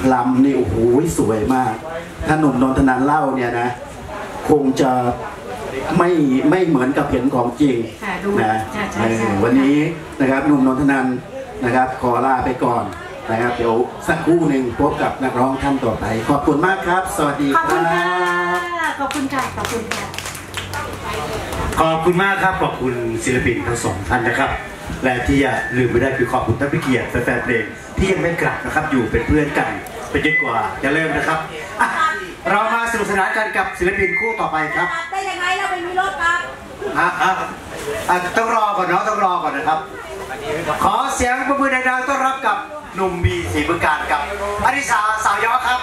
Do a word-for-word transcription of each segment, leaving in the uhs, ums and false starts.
ลำนี่โอ้โหสวยมากถ้าหนุ่มนนทนันเล่าเนี่ยนะคงจะไม่ไม่เหมือนกับเห็นของจริงนะวันนี้นะครับหนุ่มนนทนันนะครับขอลาไปก่อนนะครับเดี๋ยวสักครู่หนึ่งพบกับนักร้องท่านต่อไปขอบคุณมากครับสวัสดีครับขอบคุณค่ะขอบคุณค่ะขอบคุณมากครับขอบคุณศิลปินทั้งสองท่านนะครับและที่อย่าลืมไม่ได้คือขอบคุณท่านผู้เกียรติแฟนเพลงที่ยังไม่กลับนะครับอยู่เป็นเพื่อนกันไปจนกว่าจะเริ่มนะครับเรามาสนุกสนานกันกับศิลปินคู่ต่อไปครับได้ยังไงเราไม่มีรถครับอ่ะอ่ะต้องรอก่อนเนาะต้องรอก่อนนะครับขอเสียงปรบมือดังๆต้อนรับกับหนุ่มบีศรีบึงกาฬกับอริสาสาวยอครับ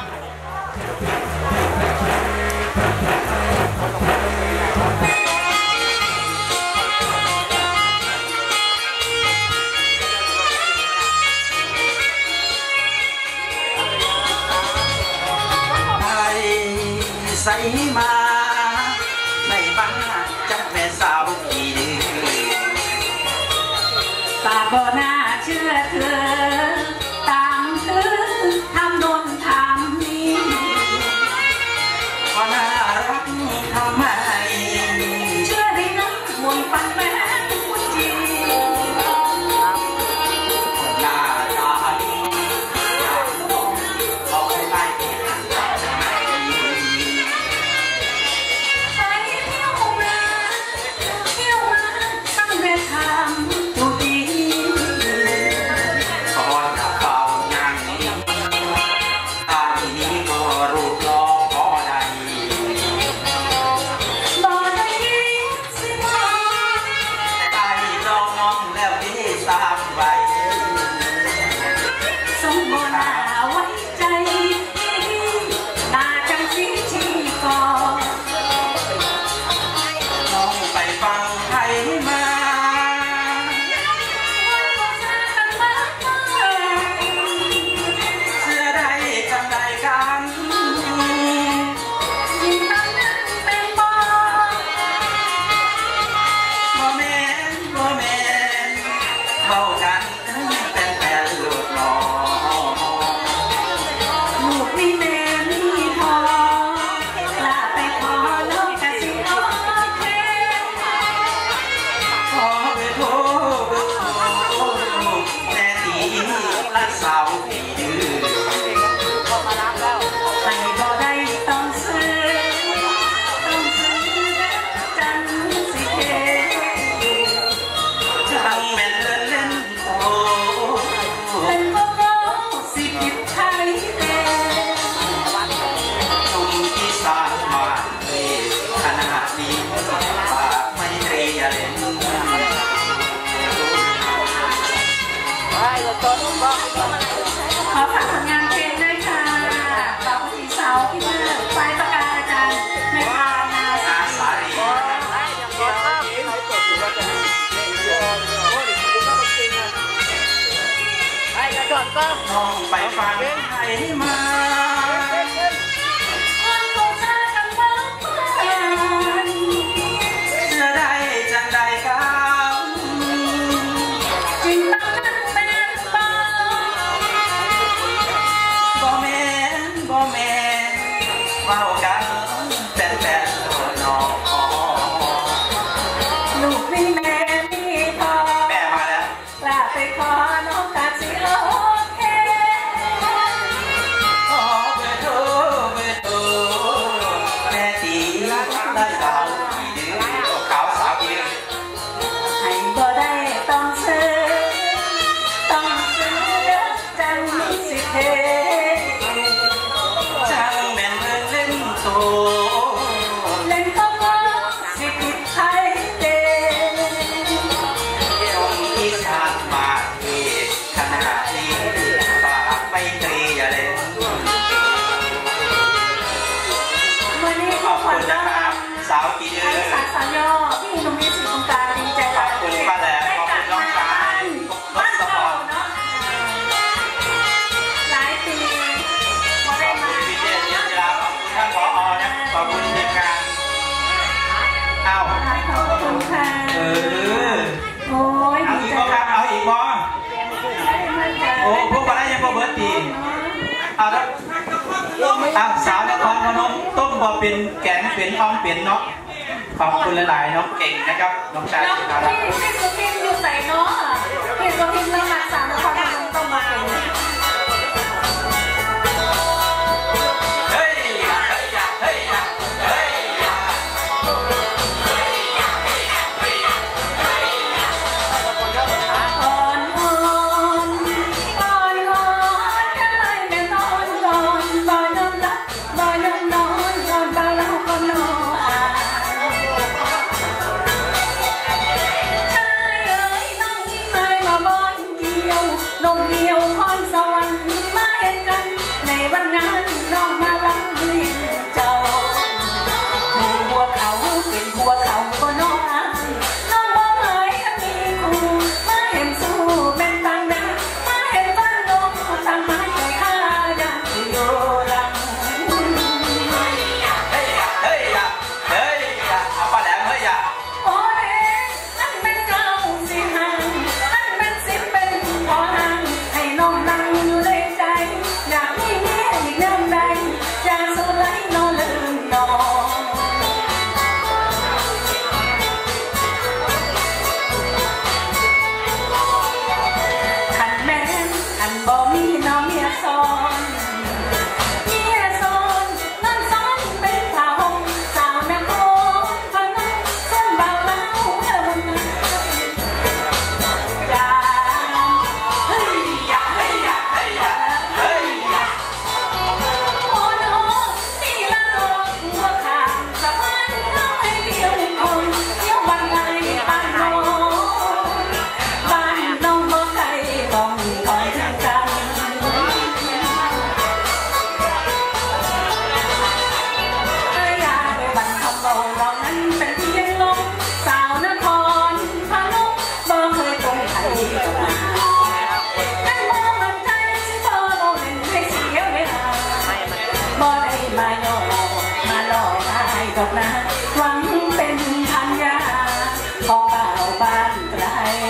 ใส่มาในบ้านจังแม่สาวกี่ตาบ่น่าเชื่อเธอตามเธอทำโดนทำนี้ก็น่ารักทำไมเชื่อได้นะมนต์ปันแม่ผู้จริงหน้าตาดีอยากลองเอาไปไปขอฝากผลงานเพลงด้วยค่ะบางทีเสาร์ที่มือไฟประกาศการในพานาสาสายน้องไปฟังไทยมาลูกนี่แม่นี่พอแม่มาแล้วกล้าไปขอน้องกาสิโอเคขอเบอร์โทรเบอร์โทรแม่ตีรักได้สาวกี่เดือนขาวสาวกี่เดือนให้บ่ได้ต้องซื้อต้องซื้อจังสิเทจังแม่นเล่นโตเล่นก็ก็สิผิดไทยเดคนที่ชาติมาที่ขนาดนี้ฝากไม่ตรีอย่าเล่นวันนี้ขอบคุณนะครับสาวกี่เดือนสาวสาวยอพี่หนุ่มมีสีตรงกลางดีใจขอบคุณป้าแหลมขอบคุณน้องสาวรถสปอร์ตหลายปีพอได้มาพี่เจนเยอะๆขอบคุณท่านผอนะขอบคุณทีมงานเอ้าขอบคุณค่ะเออโอ้ยเอาอีกบ่ครับเอาอีกบ่โอ้พวกมาได้ยังบ่เบิร์ตตีเอาละเอาสาวนครพนมต้มบอเป็นแกงเป็นอ้อมเป็นเนาะขอบคุณหลายๆน้องเก่งนะครับน้องชายน้องครับพี่พี่สุพิมอยู่ใส่เนาะพี่สุพิมเรามาสามคนทำต้มมาเป็นเฮ้ยเฮ้ยเฮ้ยนมเดียวคอนสวรรค์มาเห็นกันในวันนั้นน้องมาลังเรียนเจ้าบัวเขาเป็นบัวเขาก็น้องน้องบอกเลยถ้ามีกูมาเห็นสู้เป็นตังแดงมาเห็นบ้านน้องตั้งมาใจข้ายังอยู่หลังเฮ้ยเฮ้ยเฮ้ยเอาป้าแหลมเฮ้ยอ่ะโอ้ยนั่นเป็นเจ้าสิหังนั่นเป็นสิเป็นพอหังให้น้องนั่งอยู่ในใจอยากมีเมียอีกน้ำใดอยากสลายนอนลืมนอนขันแม่นขันบ่มีน้องเมียซ้อนเมียซ้อนนั่นซ้อนเป็นสาวสาวแม่โคฟังนั้นส้นเบาเบาเมื่อวันนั้นจ้าเฮ้ยอย่าเฮ้ยอย่าเฮ้ยอย่าเฮ้ยอย่าโอ้โหนี่ละโลกหัวขาดสะพานเข้าให้เดียวคนเที่ยววันไหนบ้านน้องบ้านน้องบ่ใครมองคอยทางกันอยากไปบันคำบอกเรานั้นเป็นเพียงลมสาวนครพนมบ่เคยตรงใครกับมานั่นบ่มั่นใจสิบ่บ่เล่นให้เสียเวลาบ่ได้มาย่อมาหลอกให้ดอกนะหวังเป็นพันยาของบ่าวบ้านไกล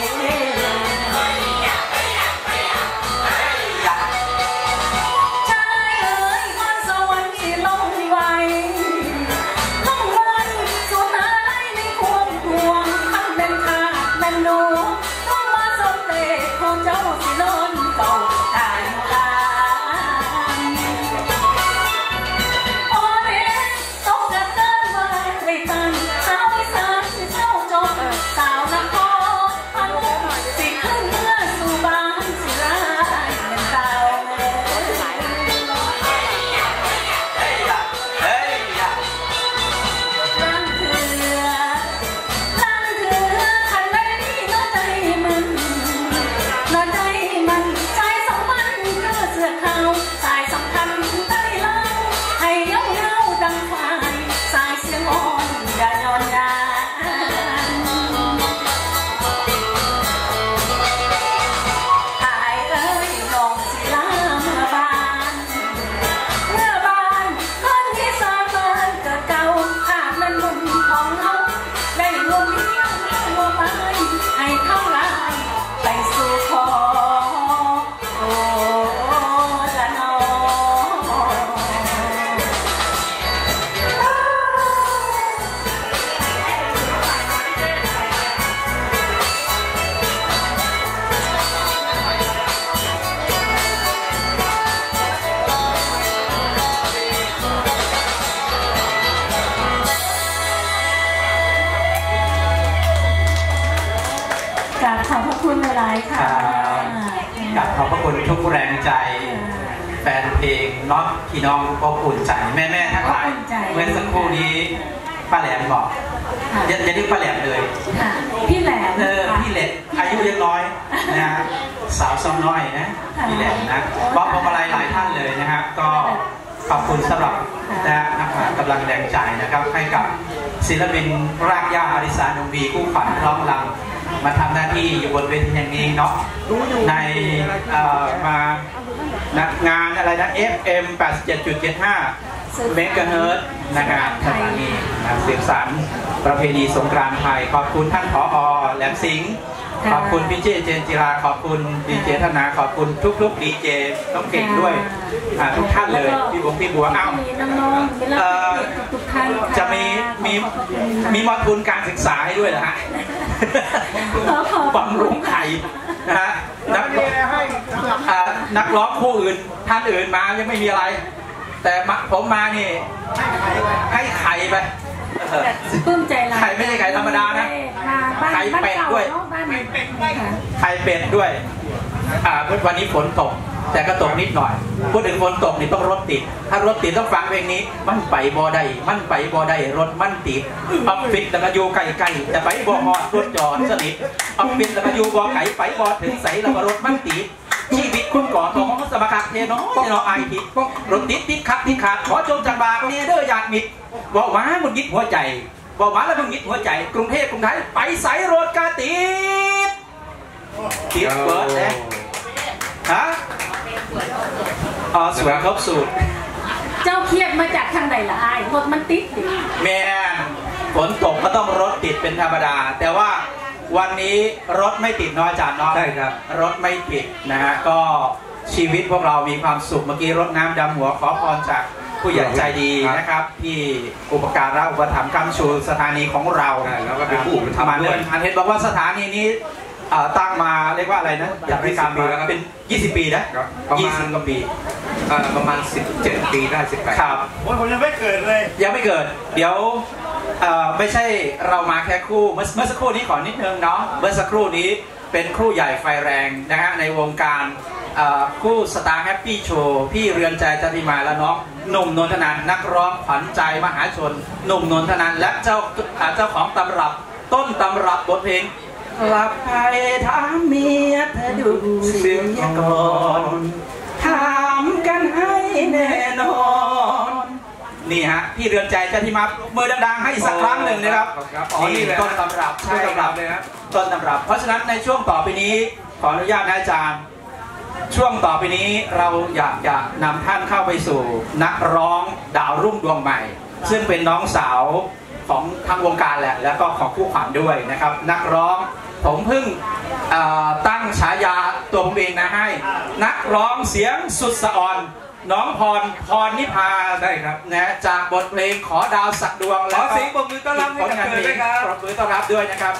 ชายเอ๋ยพรสวรรค์สิลงไว้ต้องวันสุดอะไรในความห่วงทั้งเป็นขาดเป็นหนูต้องมาสมเด็จของเจ้าสินอนเฝ้าทางลานโอ้เด็กตกกระเจิงมาไม่ตันสาวอีสานสิเศร้าจบสาวนครพนมสิขึ้นเมื่อสู่บ้านสิลายเป็นสาวแม่เฮ้ยอ่ะลังเถื่อลังเถื่อขันไม่ดีน้อใจมันน้อใจมันใจสองมันก็เสือขาวสายสำคัญได้เล่าให้เย้าเย้าดังควายสายเสียงอ่อนอย่าย้อนยานอายเอ้ยน้องสิลาเมื่อบานเมื่อบานคนที่สามบ้านเกิดเก่าภาพนั้นมุมของเราได้รวมเลี้ยงรวมไม้ให้เข้าลายไปสู่ขอโอ้ละนอกราบขอบพระคุณหลายๆค่ะกับขอบพระคุณทุกแรงใจ แฟนเพลงน็อตพี่น้องก็อุ่นใจแม่ๆทั้งหลายเมื่อสักครู่นี้ป้าแหลมบอกอย่าอย่าเรียกป้าแหลมเลยค่ะพี่แหลมเออพี่แหลมอายุยังน้อยนะฮะสาวซ้ำน้อยนะพี่แหลมนะบอกพวงมาลัยหลายท่านเลยนะครับก็ขอบคุณสำหรับนะนะครับกำลังแรงใจนะครับให้กับศิลปินรากหญ้าอาริสานงวีคู่ขวัญร้องรำมาทำหน้าที่อยู่บนเวทีแห่งนี้เนาะในมานักงานอะไรนะ เอฟ เอ็ม แปดสิบเจ็ดจุดเจ็ดห้า เมกะเฮิร์ตนะครับสถานีสืบสานประเพณีสงกรานต์ไทยขอบคุณท่านผอ.แหลมสิงห์ขอบคุณพี่เจเจนจิราขอบคุณดีเจธนาขอบคุณทุกๆดีเจน้องเก่งด้วยทุกท่านเลยพี่บุ๋มพี่บัวอ้าวทุกท่านจะมีมีมีมอทุนการศึกษาให้ด้วยนะฮะบำรุงไข่นะฮะนักนักร้องคู่อื่นท่านอื่นมายังไม่มีอะไรแต่ผมมานี่ให้ไข่ไปปลื้มใจเราไข่ไม่ใช่ไข่ธรรมดานะไข่เป็ดด้วยไข่เป็ดด้วยอ่าวันนี้ฝนตกแต่ก็ตกนิดหน่อยพูดถึงฝนตกนี่ต้องรถติดถ้ารถติดต้องฟังเพลงนี้มันไปบ่ได้มันไปบ่ได้รถมันติดออฟฟิศแล้วก็อยู่ไกลๆแต่ไปบ่ฮอดรถจอดสนิทออฟฟิศแล้วก็อยู่บ่ไกลไปบ่ถึงใสแล้วก็รถมันติดชีวิตคุณก่อนของสมการเทน้อยเนาะไอทิดรถติดติดขับติดขาดขอจงจังบากเนี่ยเด้ออยากมิดบอกว่ามันยิดหัวใจบอกว่าแล้วมันยิดหัวใจกรุงเทพกรุงไทยไปใสรถกาติดติดเบิร์ดเลยฮะอ๋อสวยครบสูตรเจ้าเครียดมาจากทางใดละไอ้รถมันติดแม่ฝนตกก็ต้องรถติดเป็นธรรมดาแต่ว่าวันนี้รถไม่ติดน้อยจานน้อยใช่ครับรถไม่ติดนะฮะก็ชีวิตพวกเรามีความสุขเมื่อกี้รถน้ำดำหัวขอพรจากผู้ใหญ่ใจดีนะครับที่อุปการะอุปถัมภ์กำชูสถานีของเราแล้วก็เป็นผู้ทำมาเลยอันเห็นบอกว่าสถานีนี้ตั้งมาเรียกว่าอะไรนะอยากให้การมาเป็นยี่สิบปีนะยี่สิบกว่าปีประมาณสิบเจ็ดปีได้สิบแปดครับโอ้ยผมยังไม่เกิดเลยยังไม่เกิดเดี๋ยวไม่ใช่เรามาแค่คู่เมื่อสักครู่นี้ขอนิดนึงเนาะเมื่อสักครู่นี้เป็นครู่ใหญ่ไฟแรงนะฮะในวงการคู่สตาร์แฮปปี้โชว์พี่เรือนใจจันทิมาและน้องหนุ่มนนทนันนักร้องขวัญใจมหาชนหนุ่มนนทนันและเจ้าเจ้าของตำรับต้นตำรับบทเพลงกลับไปถามเมียเธอดูเสียงก่อนถามกันให้แน่นอนนี่ฮะพี่เรือนใจจันทิมาเมื่อดังๆให้สักครั้งหนึ่งนะครับนี่ต้นตำรับใช่ครับเลยครับต้นตำรับเพราะฉะนั้นในช่วงต่อไปนี้ขออนุญาตนะอาจารย์ช่วงต่อไปนี้เราอยากจะนำท่านเข้าไปสู่นักร้องดาวรุ่งดวงใหม่ซึ่งเป็นน้องสาวของทางวงการแหละแล้วก็ของคู่ขวัญด้วยนะครับนักร้องผมเพิ่งตั้งฉายาตัวผมเองนะให้นักร้องเสียงสุดสะอ่อนน้องพรพรนิพาได้ครับนะจากบทเพลงขอดาวสักดวงแล้วก็เสียงปรบมือต้อนรับให้กับเธอด้วยครับปรบมือต้อนรับด้วยนะครับ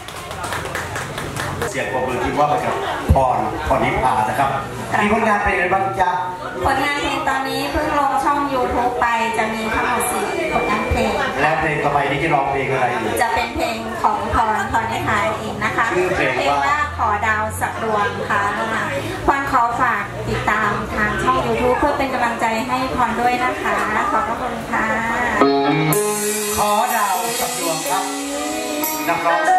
เสียงปรบมือที่ว่าไปกับพรพรนิพานะครับมีผลงานเพลงอะไรบ้างจ๊ะผลงานเพลงตอนนี้เพิ่งลงช่อง ยูทูบ ไปจะมีทั้งหมดสี่ผลงานเพลงและเพลงต่อไปนี้จะร้องเพลงอะไรจะเป็นเพลงของพรพรนิพาเองนะคะชื่อเพลงว่าขอดาวสักดวงค่ะพรขอฝากติดตามทางช่อง ยูทูบ เพื่อเป็นกำลังใจให้พรด้วยนะคะขอบพระคุณค่ะขอดาวสักดวงครับนักร้อง